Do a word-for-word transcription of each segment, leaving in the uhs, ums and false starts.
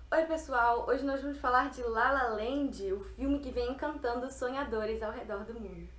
Oi pessoal, hoje nós vamos falar de La La Land, o filme que vem encantando sonhadores ao redor do mundo.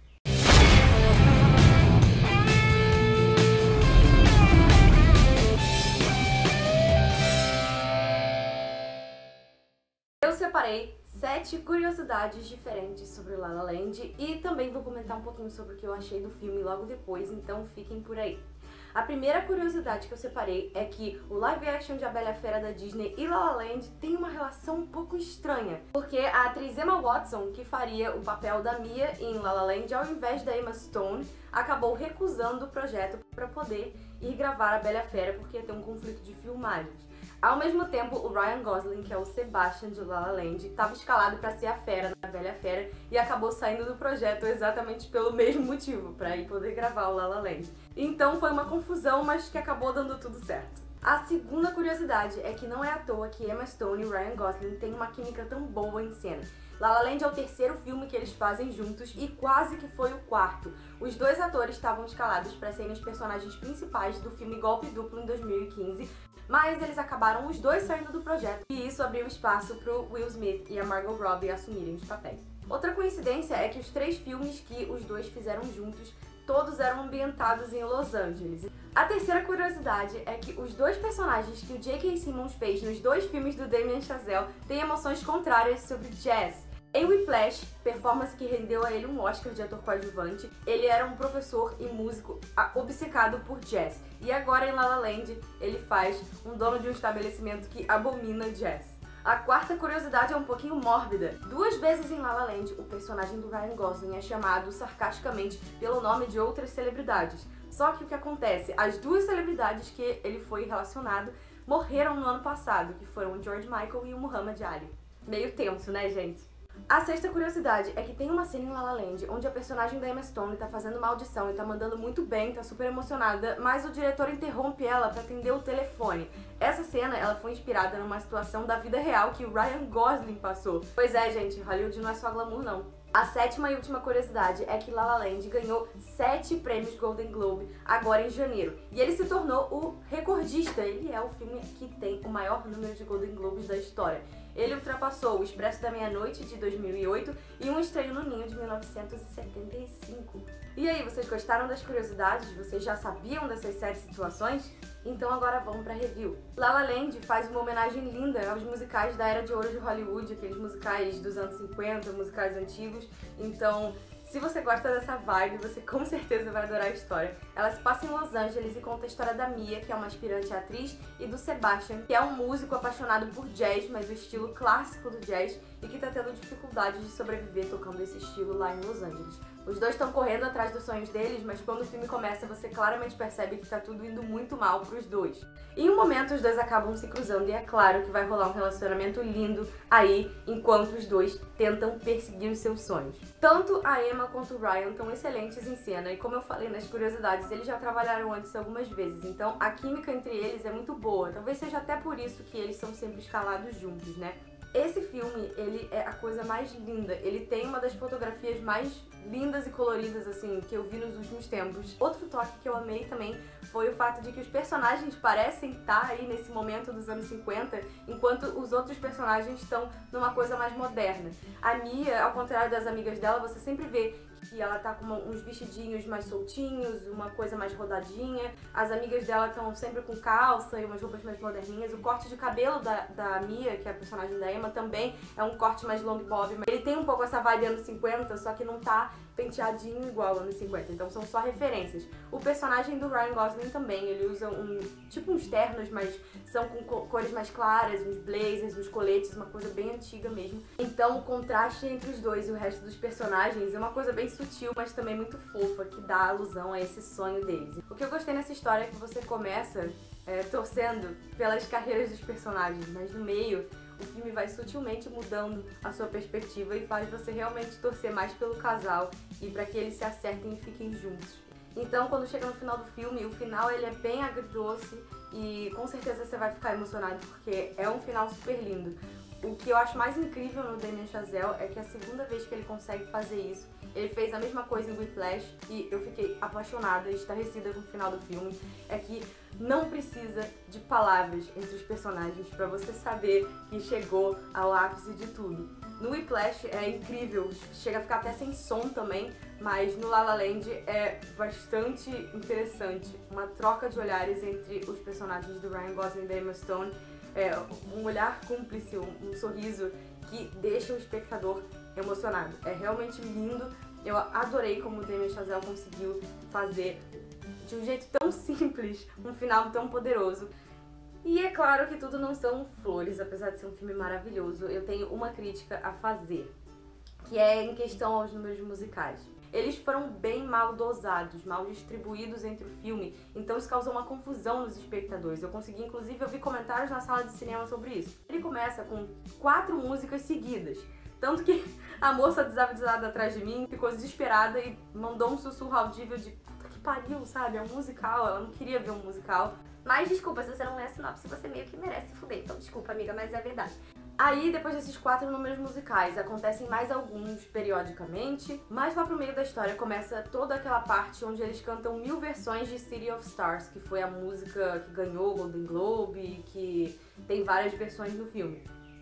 Eu separei sete curiosidades diferentes sobre La La Land e também vou comentar um pouquinho sobre o que eu achei do filme logo depois, então fiquem por aí. A primeira curiosidade que eu separei é que o live action de A Bela e a Fera da Disney e La La Land tem uma relação um pouco estranha, porque a atriz Emma Watson, que faria o papel da Mia em La La Land ao invés da Emma Stone, acabou recusando o projeto para poder ir gravar A Bela e a Fera porque ia ter um conflito de filmagens. Ao mesmo tempo, o Ryan Gosling, que é o Sebastian de La La Land, estava escalado para ser a Fera na Bela e a Fera e acabou saindo do projeto exatamente pelo mesmo motivo, para ir poder gravar o La La Land. Então foi uma confusão, mas que acabou dando tudo certo. A segunda curiosidade é que não é à toa que Emma Stone e Ryan Gosling têm uma química tão boa em cena. La La Land é o terceiro filme que eles fazem juntos e quase que foi o quarto. Os dois atores estavam escalados para serem os personagens principais do filme Golpe Duplo em dois mil e quinze, mas eles acabaram os dois saindo do projeto e isso abriu espaço para o Will Smith e a Margot Robbie assumirem os papéis. Outra coincidência é que os três filmes que os dois fizeram juntos todos eram ambientados em Los Angeles. A terceira curiosidade é que os dois personagens que o J K. Simmons fez nos dois filmes do Damien Chazelle têm emoções contrárias sobre jazz. Em Whiplash, performance que rendeu a ele um Oscar de ator coadjuvante, ele era um professor e músico obcecado por jazz. E agora em La La Land, ele faz um dono de um estabelecimento que abomina jazz. A quarta curiosidade é um pouquinho mórbida. Duas vezes em La La Land, o personagem do Ryan Gosling é chamado sarcasticamente pelo nome de outras celebridades. Só que o que acontece? As duas celebridades que ele foi relacionado morreram no ano passado, que foram o George Michael e o Muhammad Ali. Meio tenso, né, gente? A sexta curiosidade é que tem uma cena em La La Land onde a personagem da Emma Stone tá fazendo uma audição e tá mandando muito bem, tá super emocionada, mas o diretor interrompe ela pra atender o telefone. Essa cena, ela foi inspirada numa situação da vida real que o Ryan Gosling passou. Pois é, gente, Hollywood não é só glamour, não. A sétima e última curiosidade é que La La Land ganhou sete prêmios Golden Globe agora em janeiro. E ele se tornou o recordista. Ele é o filme que tem o maior número de Golden Globes da história. Ele ultrapassou O Expresso da Meia-Noite, de dois mil e oito, e Um Estranho no Ninho, de mil novecentos e setenta e cinco. E aí, vocês gostaram das curiosidades? Vocês já sabiam dessas sete situações? Então agora vamos pra review. La La Land faz uma homenagem linda aos musicais da Era de Ouro de Hollywood, aqueles musicais dos anos cinquenta, musicais antigos. Então, se você gosta dessa vibe, você com certeza vai adorar a história. Ela se passa em Los Angeles e conta a história da Mia, que é uma aspirante atriz, e do Sebastian, que é um músico apaixonado por jazz, mas o estilo clássico do jazz, e que tá tendo dificuldade de sobreviver tocando esse estilo lá em Los Angeles. Os dois estão correndo atrás dos sonhos deles, mas quando o filme começa você claramente percebe que tá tudo indo muito mal pros dois. Em um momento os dois acabam se cruzando e é claro que vai rolar um relacionamento lindo aí, enquanto os dois tentam perseguir os seus sonhos. Tanto a Emma quanto o Ryan estão excelentes em cena e como eu falei nas curiosidades, eles já trabalharam antes algumas vezes, então a química entre eles é muito boa. Talvez seja até por isso que eles são sempre escalados juntos, né? Esse filme, ele é a coisa mais linda. Ele tem uma das fotografias mais lindas e coloridas, assim, que eu vi nos últimos tempos. Outro toque que eu amei também foi o fato de que os personagens parecem estar aí nesse momento dos anos cinquenta, enquanto os outros personagens estão numa coisa mais moderna. A Mia, ao contrário das amigas dela, você sempre vê que ela tá com uma, uns vestidinhos mais soltinhos, uma coisa mais rodadinha. As amigas dela estão sempre com calça e umas roupas mais moderninhas. O corte de cabelo da, da Mia, que é a personagem da Emma, também é um corte mais long bob. Ele tem um pouco essa vibe anos cinquenta, só que não tá penteadinho igual anos cinquenta, então são só referências. O personagem do Ryan Gosling também, ele usa um tipo uns ternos, mas são com cores mais claras, uns blazers, uns coletes, uma coisa bem antiga mesmo. Então o contraste entre os dois e o resto dos personagens é uma coisa bem sutil, mas também muito fofa, que dá alusão a esse sonho deles. O que eu gostei nessa história é que você começa é, torcendo pelas carreiras dos personagens, mas no meio o filme vai sutilmente mudando a sua perspectiva e faz você realmente torcer mais pelo casal e para que eles se acertem e fiquem juntos. Então, quando chega no final do filme, o final ele é bem agridoce e com certeza você vai ficar emocionado porque é um final super lindo. o que eu acho mais incrível no Damien Chazelle é que é a segunda vez que ele consegue fazer isso. Ele fez a mesma coisa em Whiplash e eu fiquei apaixonada, estarrecida com o final do filme. É que não precisa de palavras entre os personagens pra você saber que chegou ao ápice de tudo. No Whiplash é incrível, chega a ficar até sem som também, mas no La La Land é bastante interessante. Uma troca de olhares entre os personagens do Ryan Gosling e da Emma Stone. É um olhar cúmplice, um, um sorriso que deixa o espectador emocionado. É realmente lindo. Eu adorei como o Damien Chazelle conseguiu fazer de um jeito tão simples um final tão poderoso. E é claro que tudo não são flores, apesar de ser um filme maravilhoso. Eu tenho uma crítica a fazer, que é em questão aos números musicais. Eles foram bem mal dosados, mal distribuídos entre o filme, então isso causou uma confusão nos espectadores. Eu consegui inclusive ouvir comentários na sala de cinema sobre isso. Ele começa com quatro músicas seguidas, tanto que a moça desavisada atrás de mim ficou desesperada e mandou um sussurro audível de puta que pariu, sabe? É um musical, ela não queria ver um musical. Mas desculpa, se você não lê a sinopse, você meio que merece se fuder, então desculpa amiga, mas é verdade. Aí, depois desses quatro números musicais, acontecem mais alguns periodicamente, mas lá pro meio da história começa toda aquela parte onde eles cantam mil versões de City of Stars, que foi a música que ganhou o Golden Globe e que tem várias versões no filme.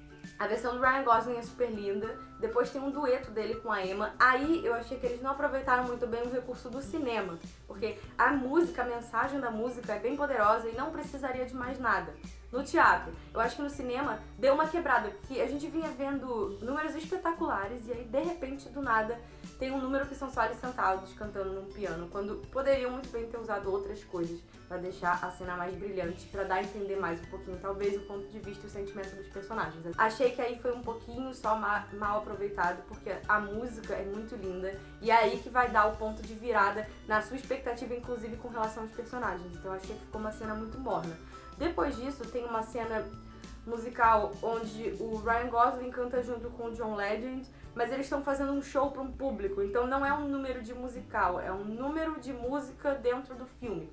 A versão do Ryan Gosling é super linda, depois tem um dueto dele com a Emma. Aí eu achei que eles não aproveitaram muito bem o recurso do cinema, porque a música, a mensagem da música é bem poderosa e não precisaria de mais nada. No teatro, eu acho que no cinema deu uma quebrada, porque a gente vinha vendo números espetaculares e aí de repente, do nada, tem um número que são só eles sentados cantando num piano, quando poderiam muito bem ter usado outras coisas pra deixar a cena mais brilhante, pra dar a entender mais um pouquinho, talvez, o ponto de vista e o sentimento dos personagens. Achei que aí foi um pouquinho só ma mal aproveitado, porque a música é muito linda e é aí que vai dar o ponto de virada na sua expectativa, inclusive com relação aos personagens. Então eu achei que ficou uma cena muito morna. Depois disso, tem uma cena musical onde o Ryan Gosling canta junto com o John Legend, mas eles estão fazendo um show para um público, então não é um número de musical, é um número de música dentro do filme.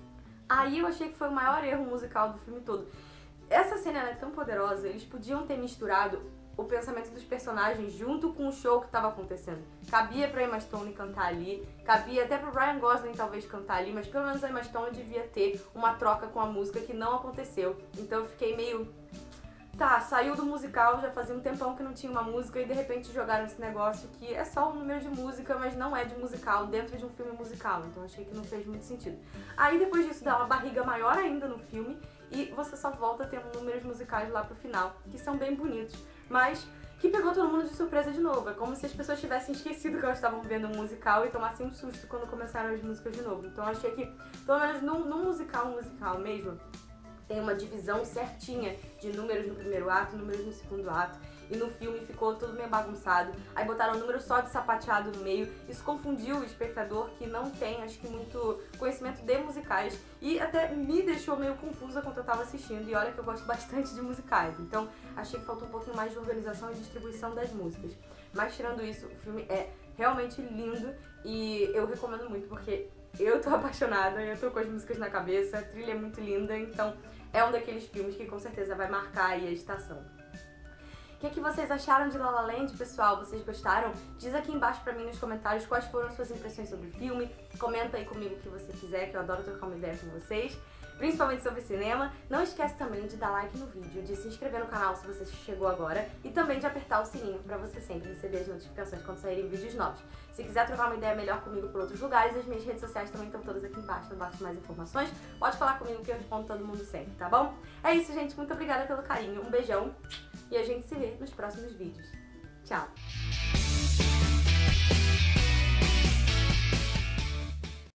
Aí eu achei que foi o maior erro musical do filme todo. Essa cena ela é tão poderosa, eles podiam ter misturado o pensamento dos personagens junto com o show que estava acontecendo. Cabia pra Emma Stone cantar ali, cabia até pro Ryan Gosling talvez cantar ali, mas pelo menos a Emma Stone devia ter uma troca com a música que não aconteceu. Então eu fiquei meio... Tá, saiu do musical, já fazia um tempão que não tinha uma música e de repente jogaram esse negócio que é só um número de música, mas não é de musical, dentro de um filme musical. Então achei que não fez muito sentido. Aí depois disso dá uma barriga maior ainda no filme e você só volta a ter números musicais lá pro final, que são bem bonitos, mas que pegou todo mundo de surpresa de novo. É como se as pessoas tivessem esquecido que elas estavam vendo um musical e tomassem um susto quando começaram as músicas de novo. Então eu achei que, pelo menos num, num musical, musical mesmo, tem uma divisão certinha de números no primeiro ato, números no segundo ato. E no filme ficou tudo meio bagunçado. Aí botaram um número só de sapateado no meio. Isso confundiu o espectador que não tem, acho que, muito conhecimento de musicais. E até me deixou meio confusa quando eu tava assistindo. E olha que eu gosto bastante de musicais. Então achei que faltou um pouquinho mais de organização e distribuição das músicas. Mas tirando isso, o filme é realmente lindo. E eu recomendo muito porque eu tô apaixonada. Eu tô com as músicas na cabeça. A trilha é muito linda. Então é um daqueles filmes que com certeza vai marcar aí a estação. O que, que vocês acharam de La La Land, pessoal? Vocês gostaram? Diz aqui embaixo pra mim nos comentários quais foram as suas impressões sobre o filme. Comenta aí comigo o que você quiser, que eu adoro trocar uma ideia com vocês. Principalmente sobre cinema. Não esquece também de dar like no vídeo, de se inscrever no canal se você chegou agora e também de apertar o sininho pra você sempre receber as notificações quando saírem vídeos novos. Se quiser trocar uma ideia melhor comigo por outros lugares, as minhas redes sociais também estão todas aqui embaixo, no box de mais informações. Pode falar comigo que eu respondo todo mundo sempre, tá bom? É isso, gente. Muito obrigada pelo carinho. Um beijão e a gente se vê nos próximos vídeos. Tchau!